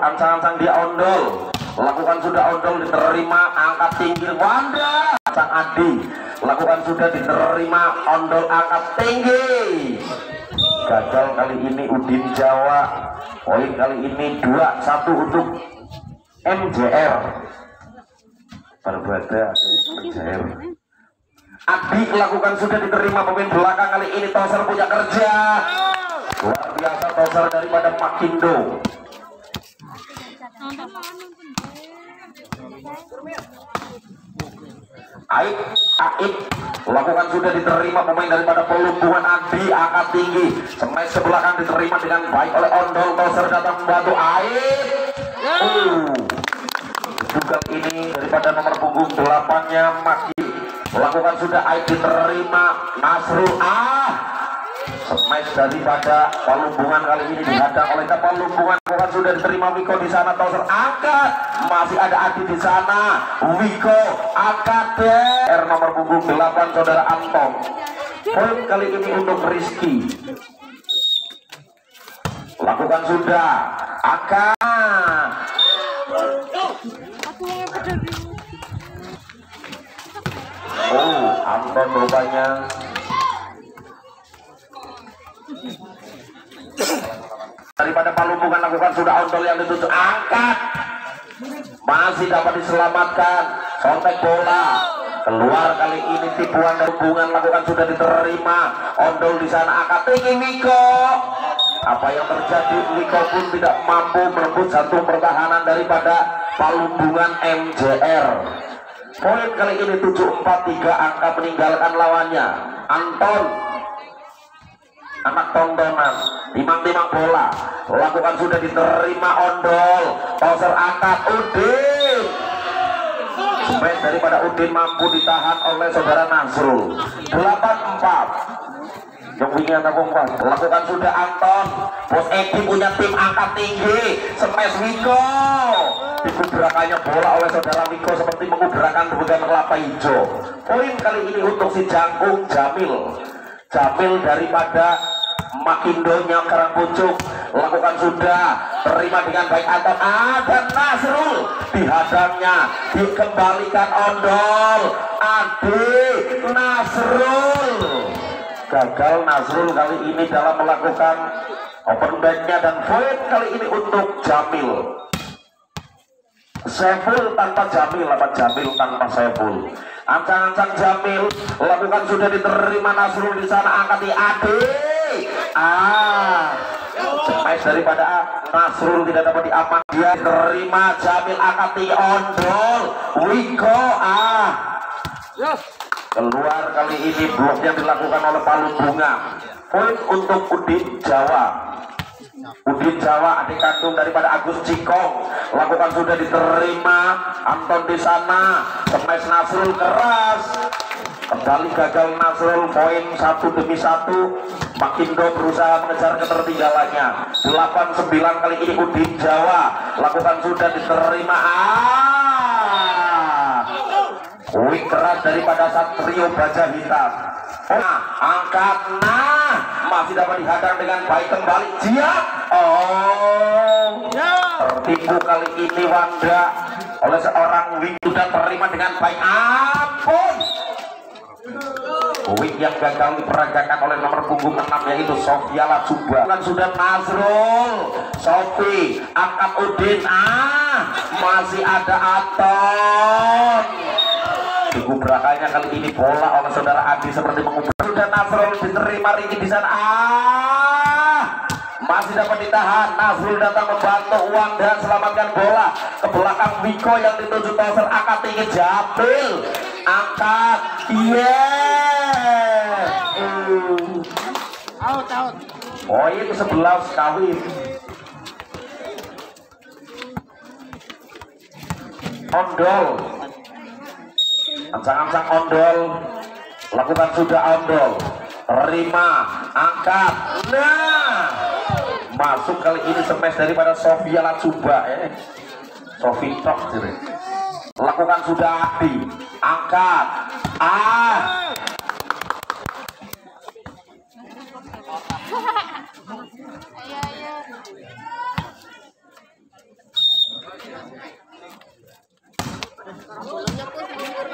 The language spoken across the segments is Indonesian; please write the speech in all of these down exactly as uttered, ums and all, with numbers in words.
ancang-ancang dia ondol, lakukan sudah ondol diterima, angkat tinggi Wanda. Ancang Adi lakukan sudah diterima, ondol angkat tinggi. Gagal kali ini Udin Jawa. Poin kali ini dua satu untuk M J R. Berbeda M J R. Adi lakukan sudah diterima, pemain belakang kali ini Toser punya kerja luar biasa. Toser daripada Makindo. Aik, Aik lakukan sudah diterima, pemain daripada Pelumbuhan. Adi angkat tinggi, smash ke belakang diterima dengan baik oleh ondol. Toser datang membantu Aik. Uh, juga ini daripada nomor punggung delapannya Maki. Lakukan sudah Aik diterima, Nasrul ah smash daripada Palumbungan kali ini dihadang oleh Palumbungan. Lakukan sudah diterima Wiko di sana. Toser angkat, masih ada Adi di sana. Wiko angkat deh. R nomor punggung delapan saudara Anton. Poin kali ini untuk Rizky. Lakukan sudah angkat. Oh, Anton rupanya daripada Palumbungan. Lakukan sudah ondol yang ditutup, angkat, masih dapat diselamatkan. Sontek bola keluar kali ini tipuan dari Hubungan. Lakukan sudah diterima, ondol di sana angkat tinggi Wiko. Apa yang terjadi? Wiko pun tidak mampu merebut satu pertahanan daripada Palumbungan M J R. Poin kali ini tujuh empat tiga, angka meninggalkan lawannya. Anton anak tontonan, timang-timang bola, lakukan sudah diterima, ondol. Toser angkat, Udin smash daripada Udin mampu ditahan oleh saudara Nasrul. Delapan empat. Lakukan sudah Anton. Bos Edi punya tim angkat tinggi, smash Wiko. Dikubrakannya bola oleh saudara Wiko seperti mengubrakan bukan kelapa hijau. Poin kali ini untuk si Jangkung Jamil. Jamil daripada Makindonya Karangpucuk. Lakukan sudah, terima dengan baik Anton. Ada Nasrul dihadangnya, dikembalikan ondol. Adi Nasrul gagal. Nasrul kali ini dalam melakukan open back-nya, dan poin kali ini untuk Jamil. Saiful tanpa Jamil, apa Jamil tanpa Saiful. Ancang-ancang Jamil, lakukan sudah diterima, Nasrul di sana angkat di Adi. Ah, smash daripada Nasrul tidak dapat diaman. Dia terima, Jamil angkat di ondol. Wiko ah keluar kali ini. Blok yang dilakukan oleh Palumbungan. Poin untuk Udin Jawa. Udin Jawa adik kandung daripada Agus Cikong. Lakukan sudah diterima, Anton di sana, smash Nasrul keras. Kembali gagal Nasrul, poin satu demi satu. Makindo berusaha mengejar ketertinggalannya. Delapan sembilan kali ini Udin Jawa. Lakukan sudah diterima. Ah, wing keras daripada Satrio Baja Hitam. Nah, angkat, nah masih dapat dihadang dengan baik kembali. Dia oh tertipu kali ini Wanda oleh seorang wing. Sudah terima dengan baik. Ampun, wing yang gagal diperagakan oleh nomor punggung enam yaitu Sofia Lajuba. Dan sudah Nasrul, Sofi angkat Udin. Ah, masih ada Anton. Digubrakannya kali ini bola oleh saudara Adi seperti mengubrak. Sudah Nasrul diterima, Riki di sana. Ah, masih dapat ditahan. Nasrul datang membantu uang dan selamatkan bola ke belakang Wiko yang dituju Toser. Angkat tinggi Jamil, angkat, yeah. Uh. Out, out. Oh itu sebelas kawin. Ondol. Ancang-ancang ondol, lakukan sudah ondol, terima, angkat, nah masuk kali ini smash daripada Sofia Lajuba. Eh Sofi Tok jadi. Lakukan sudah Adi, angkat, ah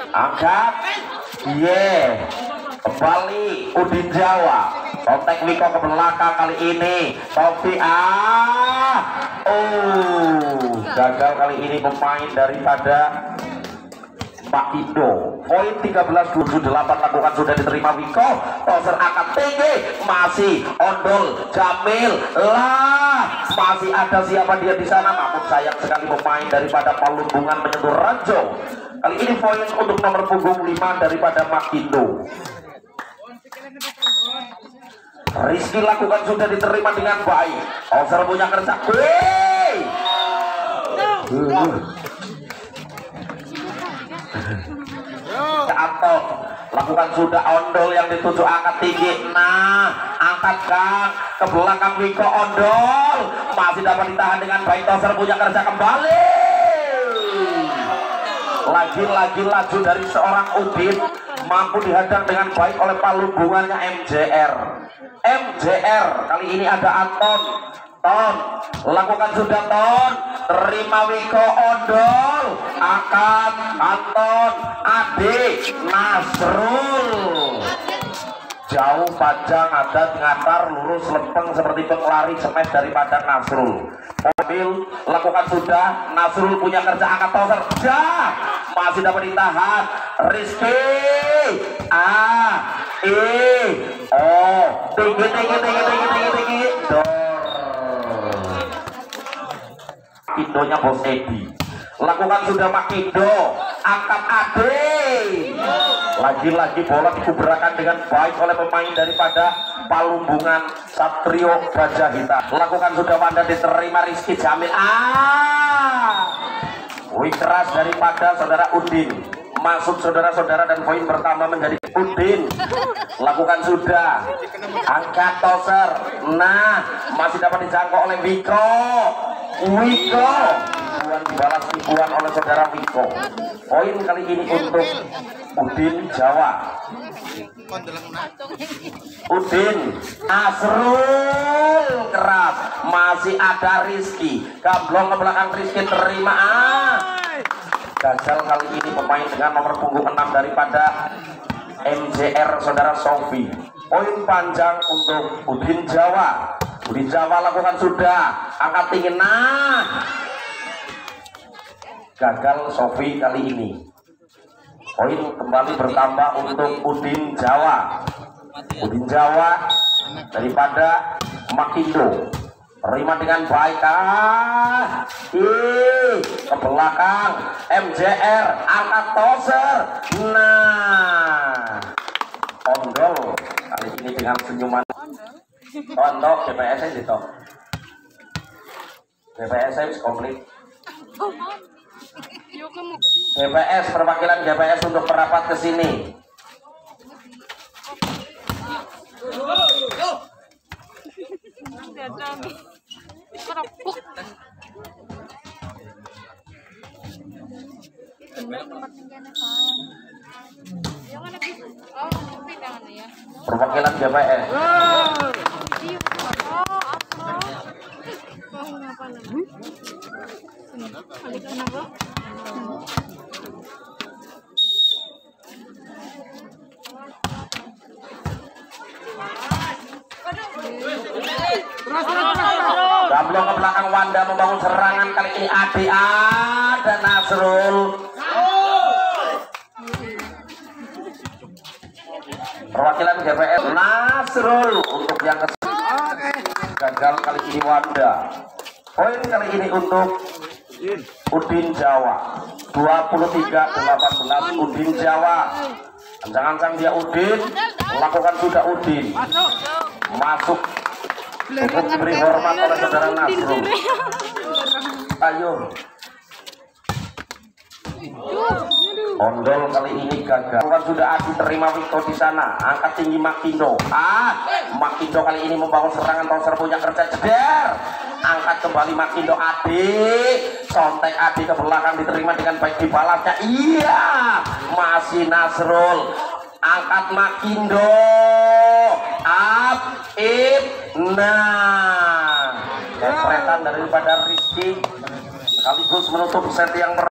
angkat, yeah, kembali Udin Jawa, kontak Wiko ke belakang kali ini, Sofi ah, oh, gagal kali ini pemain daripada Makindo. Poin tiga belas dua puluh delapan lakukan sudah diterima Wiko, toser angkat tinggi, masih Ondol, Jamil, lah, masih ada siapa dia di sana, namun sayang sekali pemain daripada Palembungan menyentuh ranjau. Kali ini poin untuk nomor punggung lima daripada Makindo. Rizky lakukan sudah diterima dengan baik. Toser punya kerja. Wey! Anton lakukan sudah Ondol yang dituju angkat tinggi. Nah, angkat Kang ke belakang Wiko, Ondol masih dapat ditahan dengan baik. Toser punya kerja kembali. Lagi-lagi laju dari seorang Udin, mampu dihadang dengan baik oleh Palembungannya M J R. M J R kali ini ada Anton. Ton lakukan sudah, Ton terima Wiko, Ondol angkat Anton, Adik Nasrul jauh panjang ada ngatar lurus lempeng seperti penglari smash daripada Nasrul. Mobil lakukan sudah, Nasrul punya kerja angkat toser, jah masih dapat ditahan. Rizky A E O tinggi tinggi tinggi tinggi tinggi tinggi dor Makidonya Bos Edi lakukan sudah, Makido angkat Ade, lagi-lagi bola dikubrakan dengan baik oleh pemain daripada Palembungan Satrio Baja Hitam. Lakukan sudah, Wanda diterima Rizky Jamil. Ah, wih keras daripada saudara Udin, masuk saudara-saudara dan poin pertama menjadi Udin. Lakukan sudah, angkat toser. Nah, masih dapat dijangkau oleh Wiko. Wiko tipuan dibalas tipuan oleh saudara Wiko. Poin kali ini untuk Udin Jawa. Udin Nasrul keras, masih ada Rizky gablong ke belakang. Rizky terima, ah gagal kali ini pemain dengan nomor punggung enam daripada M J R saudara Sofi. Poin panjang untuk Udin Jawa. Udin Jawa lakukan sudah, angkat tinggi, nah gagal Sofi kali ini. Poin kembali bertambah untuk Udin Jawa. Udin Jawa daripada Makindo terima dengan baik, ah ih ke belakang M J R angkat toser. Nah, Ondol kali ini dengan senyuman. Ondol G P S itu G P S komplit. G P S perwakilan G P S untuk merapat ke sini. Perwakilan G P S. Gablong ke belakang, Wanda membangun serangan kali ini. Adi ada Nasrul. Perwakilan G P S Nasrul untuk yang ke gagal kali ini Wanda. Poin kali ini untuk Udin Jawa. dua puluh tiga delapan belas Udin Jawa. Ancang-ancang dia Udin, melakukan sudah Udin. Masuk untuk diberi hormat oleh saudara Nasrul. Ayo. Ondol kali ini gagal. Bukan sudah Adi terima Wiko di sana. Angkat tinggi Makindo. Ah, Makindo kali ini membangun serangan. Toser punya kerja jeder. Angkat kembali Makindo. Adi sontek Adi ke belakang, diterima dengan baik, dibalasnya. Iya, masih Nasrul. Angkat Makindo. Up, it, nah. Kepretan daripada Rizky sekaligus menutup set yang